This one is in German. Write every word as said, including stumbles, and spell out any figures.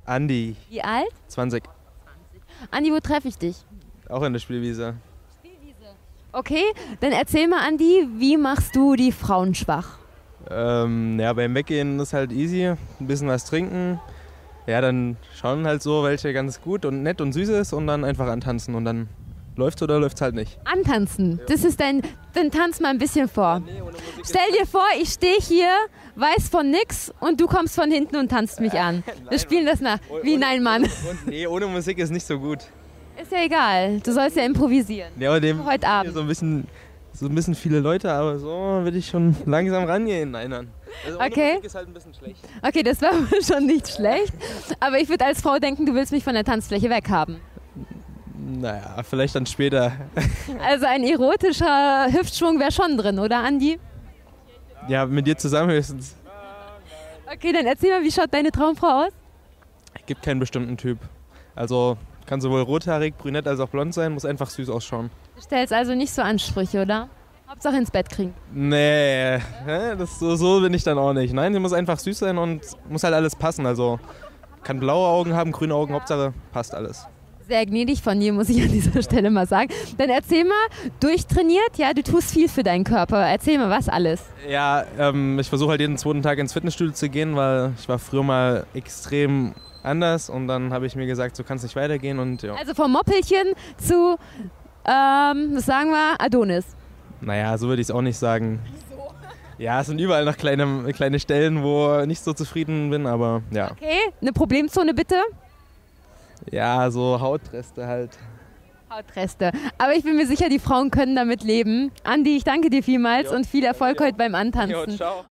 Andi, Wie alt? zwanzig. Andi, wo treffe ich dich? Auch in der Spielwiese. Okay, dann erzähl mal, Andi, wie machst du die Frauen schwach? Ähm, ja, beim Weggehen ist halt easy. Ein bisschen was trinken. Ja, dann schauen halt so, welche ganz gut und nett und süß ist und dann einfach antanzen und dann läuft's oder läuft's halt nicht. Antanzen, das ist dein, dann tanz mal ein bisschen vor. Stell dir vor, ich stehe hier, weiß von nix und du kommst von hinten und tanzt mich an. Wir spielen das nach, wie nein, Mann. Und nee, ohne Musik ist nicht so gut. Ist ja egal, du sollst ja improvisieren. Ja, aber dem Heute Abend. so ein bisschen, so ein bisschen viele Leute, aber so will ich schon langsam rangehen. Nein, nein. Also ohne Okay. Musik ist halt ein bisschen schlecht. Okay, das war schon nicht schlecht, aber ich würde als Frau denken, du willst mich von der Tanzfläche weghaben. Naja, vielleicht dann später. Also ein erotischer Hüftschwung wäre schon drin, oder Andi? Ja, mit dir zusammen höchstens. Okay, dann erzähl mal, wie schaut deine Traumfrau aus? Gibt keinen bestimmten Typ. Also kann sowohl rothaarig, brünett als auch blond sein, muss einfach süß ausschauen. Du stellst also nicht so Ansprüche, oder? Hauptsache ins Bett kriegen. Nee, hä, das, so, so bin ich dann auch nicht. Nein, sie muss einfach süß sein und muss halt alles passen. Also kann blaue Augen haben, grüne Augen, Hauptsache passt alles. Sehr gnädig von dir, muss ich an dieser Stelle mal sagen. Dann erzähl mal, durchtrainiert, ja, du tust viel für deinen Körper. Erzähl mal, was alles. Ja, ähm, ich versuche halt jeden zweiten Tag ins Fitnessstudio zu gehen, weil ich war früher mal extrem anders und dann habe ich mir gesagt, so kann es nicht weitergehen und ja. Also vom Moppelchen zu, ähm, was sagen wir, Adonis. Naja, so würde ich es auch nicht sagen. Ja, es sind überall noch kleine, kleine Stellen, wo ich nicht so zufrieden bin, aber ja. Okay, eine Problemzone bitte? Ja, so Hautreste halt. Hautreste. Aber ich bin mir sicher, die Frauen können damit leben. Andi, ich danke dir vielmals Jo, und viel Erfolg danke dir heute beim Antanzen. Jo, ciao.